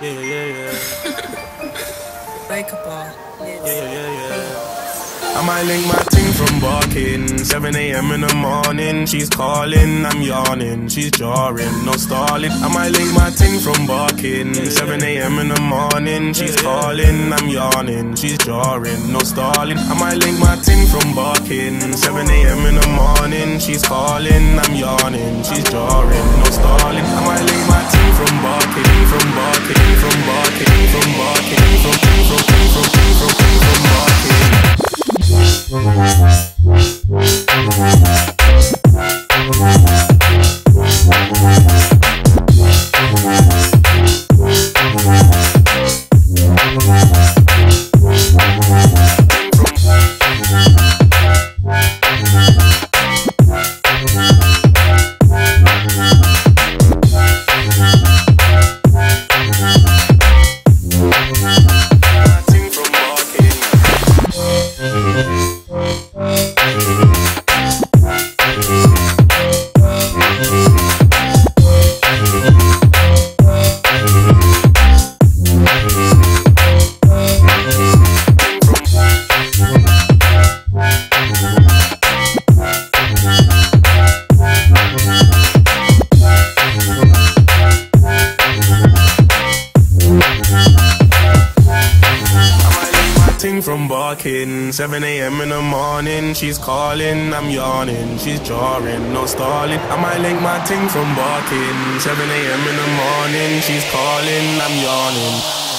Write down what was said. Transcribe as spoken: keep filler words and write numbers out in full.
Yeah, yeah, yeah. Wake up all. Yeah, yeah, yeah, yeah. I might link my ting from barking. seven A M in the morning, she's calling, I'm yawning, she's jarring, no stalling. I might link my ting from barking. seven A M in the morning, she's calling, I'm yawning, she's jarring, no stalling. I might link my ting from barking. seven A M in the morning, she's calling, I'm yawning, she's jarring, no stalling. I might link my ting from barking, from barking, from barking, from barking, from from from from from from from barking. From barking, seven A M in the morning, she's calling, I'm yawning, she's jarring, no stalling. I might link my ting from barking, seven A M in the morning, she's calling, I'm yawning.